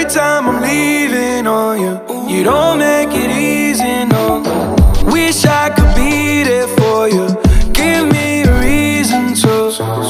every time I'm leaving on you. You don't make it easy, no. Wish I could be there for you,